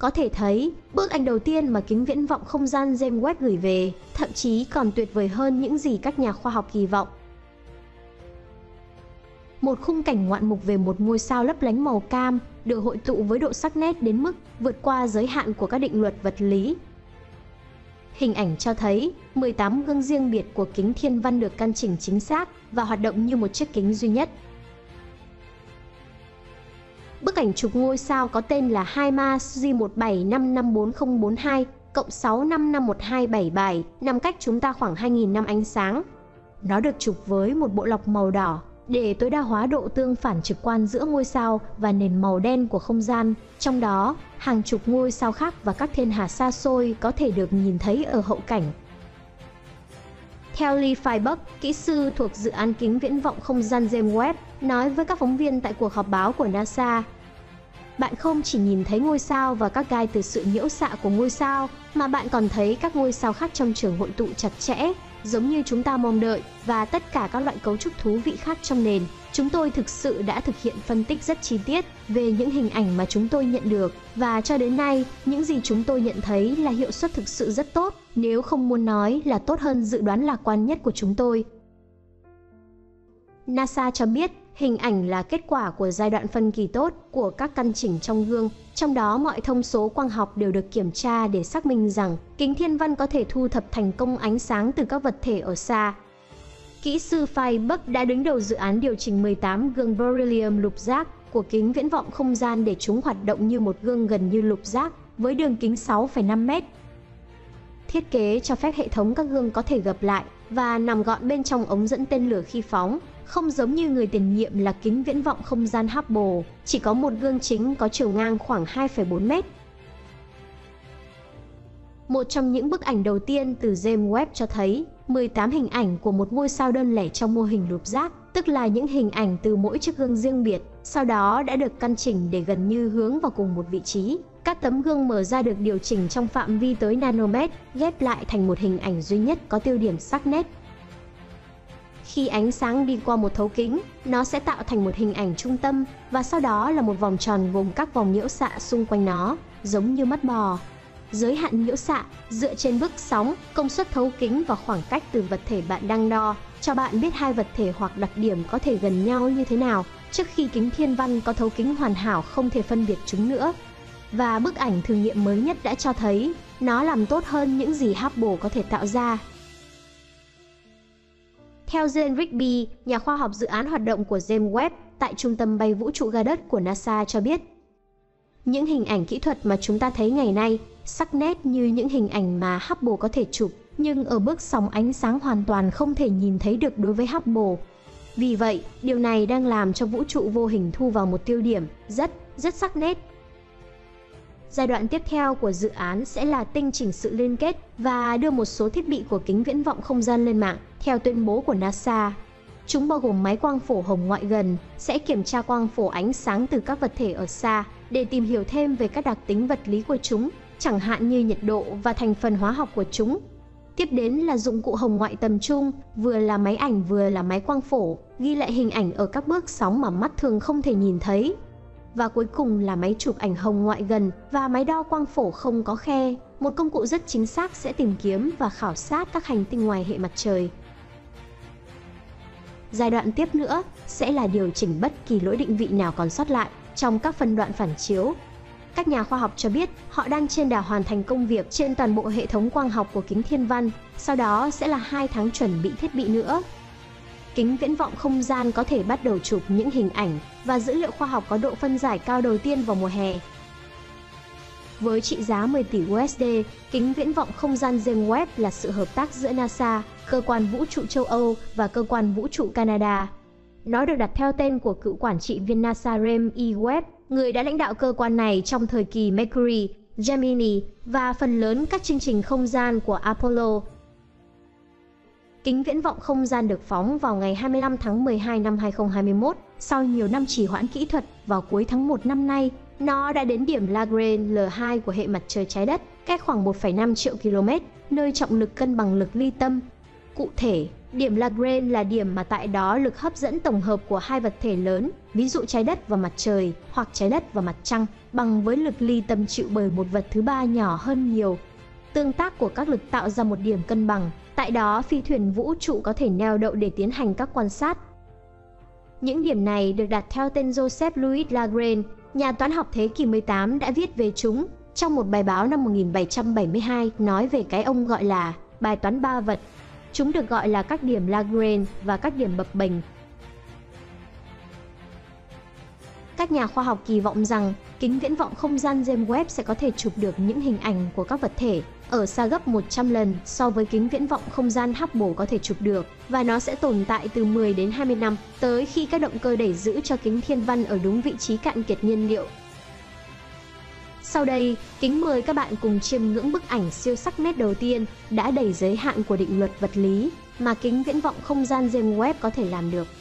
Có thể thấy, bức ảnh đầu tiên mà kính viễn vọng không gian James Webb gửi về, thậm chí còn tuyệt vời hơn những gì các nhà khoa học kỳ vọng. Một khung cảnh ngoạn mục về một ngôi sao lấp lánh màu cam được hội tụ với độ sắc nét đến mức vượt qua giới hạn của các định luật vật lý. Hình ảnh cho thấy 18 gương riêng biệt của kính thiên văn được căn chỉnh chính xác và hoạt động như một chiếc kính duy nhất. Bức ảnh chụp ngôi sao có tên là HIMARS J17554042 cộng 6551277 nằm cách chúng ta khoảng 2.000 năm ánh sáng. Nó được chụp với một bộ lọc màu đỏ để tối đa hóa độ tương phản trực quan giữa ngôi sao và nền màu đen của không gian. Trong đó, hàng chục ngôi sao khác và các thiên hà xa xôi có thể được nhìn thấy ở hậu cảnh. Theo Lee Freiberg, kỹ sư thuộc dự án kính viễn vọng không gian James Webb, nói với các phóng viên tại cuộc họp báo của NASA, bạn không chỉ nhìn thấy ngôi sao và các gai từ sự nhiễu xạ của ngôi sao, mà bạn còn thấy các ngôi sao khác trong trường hội tụ chặt chẽ, giống như chúng ta mong đợi, và tất cả các loại cấu trúc thú vị khác trong nền. Chúng tôi thực sự đã thực hiện phân tích rất chi tiết về những hình ảnh mà chúng tôi nhận được, và cho đến nay, những gì chúng tôi nhận thấy là hiệu suất thực sự rất tốt, nếu không muốn nói là tốt hơn dự đoán lạc quan nhất của chúng tôi. NASA cho biết, hình ảnh là kết quả của giai đoạn phân kỳ tốt của các căn chỉnh trong gương, trong đó mọi thông số quang học đều được kiểm tra để xác minh rằng kính thiên văn có thể thu thập thành công ánh sáng từ các vật thể ở xa. Kỹ sư Freiberg đã đứng đầu dự án điều chỉnh 18 gương beryllium lục giác của kính viễn vọng không gian để chúng hoạt động như một gương gần như lục giác với đường kính 6,5 mét. Thiết kế cho phép hệ thống các gương có thể gập lại và nằm gọn bên trong ống dẫn tên lửa khi phóng, không giống như người tiền nhiệm là kính viễn vọng không gian Hubble, chỉ có một gương chính có chiều ngang khoảng 2,4 mét. Một trong những bức ảnh đầu tiên từ James Webb cho thấy 18 hình ảnh của một ngôi sao đơn lẻ trong mô hình lục giác, tức là những hình ảnh từ mỗi chiếc gương riêng biệt, sau đó đã được căn chỉnh để gần như hướng vào cùng một vị trí. Các tấm gương mở ra được điều chỉnh trong phạm vi tới nanomet, ghép lại thành một hình ảnh duy nhất có tiêu điểm sắc nét. Khi ánh sáng đi qua một thấu kính, nó sẽ tạo thành một hình ảnh trung tâm và sau đó là một vòng tròn gồm các vòng nhiễu xạ xung quanh nó, giống như mắt bò. Giới hạn nhiễu xạ dựa trên bước sóng, công suất thấu kính và khoảng cách từ vật thể bạn đang đo, cho bạn biết hai vật thể hoặc đặc điểm có thể gần nhau như thế nào trước khi kính thiên văn có thấu kính hoàn hảo không thể phân biệt chúng nữa. Và bức ảnh thử nghiệm mới nhất đã cho thấy nó làm tốt hơn những gì Hubble có thể tạo ra. Theo Jane Rigby, nhà khoa học dự án hoạt động của James Webb tại Trung tâm bay vũ trụ Goddard của NASA cho biết, những hình ảnh kỹ thuật mà chúng ta thấy ngày nay sắc nét như những hình ảnh mà Hubble có thể chụp, nhưng ở bước sóng ánh sáng hoàn toàn không thể nhìn thấy được đối với Hubble. Vì vậy, điều này đang làm cho vũ trụ vô hình thu vào một tiêu điểm rất sắc nét. Giai đoạn tiếp theo của dự án sẽ là tinh chỉnh sự liên kết và đưa một số thiết bị của kính viễn vọng không gian lên mạng, theo tuyên bố của NASA. Chúng bao gồm máy quang phổ hồng ngoại gần, sẽ kiểm tra quang phổ ánh sáng từ các vật thể ở xa để tìm hiểu thêm về các đặc tính vật lý của chúng, chẳng hạn như nhiệt độ và thành phần hóa học của chúng. Tiếp đến là dụng cụ hồng ngoại tầm trung, vừa là máy ảnh vừa là máy quang phổ, ghi lại hình ảnh ở các bước sóng mà mắt thường không thể nhìn thấy. Và cuối cùng là máy chụp ảnh hồng ngoại gần và máy đo quang phổ không có khe, một công cụ rất chính xác sẽ tìm kiếm và khảo sát các hành tinh ngoài hệ mặt trời. Giai đoạn tiếp nữa sẽ là điều chỉnh bất kỳ lỗi định vị nào còn sót lại trong các phân đoạn phản chiếu. Các nhà khoa học cho biết họ đang trên đà hoàn thành công việc trên toàn bộ hệ thống quang học của kính thiên văn, sau đó sẽ là 2 tháng chuẩn bị thiết bị nữa. Kính viễn vọng không gian có thể bắt đầu chụp những hình ảnh và dữ liệu khoa học có độ phân giải cao đầu tiên vào mùa hè. Với trị giá 10 tỷ USD, kính viễn vọng không gian James Webb là sự hợp tác giữa NASA, cơ quan vũ trụ châu Âu và cơ quan vũ trụ Canada. Nó được đặt theo tên của cựu quản trị viên NASA James E. Webb, người đã lãnh đạo cơ quan này trong thời kỳ Mercury, Gemini và phần lớn các chương trình không gian của Apollo. Kính viễn vọng không gian được phóng vào ngày 25 tháng 12 năm 2021. Sau nhiều năm trì hoãn kỹ thuật, vào cuối tháng 1 năm nay, nó đã đến điểm Lagrange L2 của hệ mặt trời trái đất, cách khoảng 1,5 triệu km, nơi trọng lực cân bằng lực ly tâm. Cụ thể, Điểm Lagrange là điểm mà tại đó lực hấp dẫn tổng hợp của hai vật thể lớn, ví dụ trái đất và mặt trời, hoặc trái đất và mặt trăng, bằng với lực ly tâm chịu bởi một vật thứ ba nhỏ hơn nhiều. Tương tác của các lực tạo ra một điểm cân bằng, tại đó phi thuyền vũ trụ có thể neo đậu để tiến hành các quan sát. Những điểm này được đặt theo tên Joseph Louis Lagrange, nhà toán học thế kỷ 18 đã viết về chúng trong một bài báo năm 1772 nói về cái ông gọi là bài toán ba vật. Chúng được gọi là các điểm Lagrange và các điểm bập bềnh. Các nhà khoa học kỳ vọng rằng kính viễn vọng không gian James Webb sẽ có thể chụp được những hình ảnh của các vật thể ở xa gấp 100 lần so với kính viễn vọng không gian Hubble có thể chụp được, và nó sẽ tồn tại từ 10 đến 20 năm tới khi các động cơ đẩy giữ cho kính thiên văn ở đúng vị trí cạn kiệt nhiên liệu. Sau đây, kính mời các bạn cùng chiêm ngưỡng bức ảnh siêu sắc nét đầu tiên đã đẩy giới hạn của định luật vật lý mà kính viễn vọng không gian James Webb có thể làm được.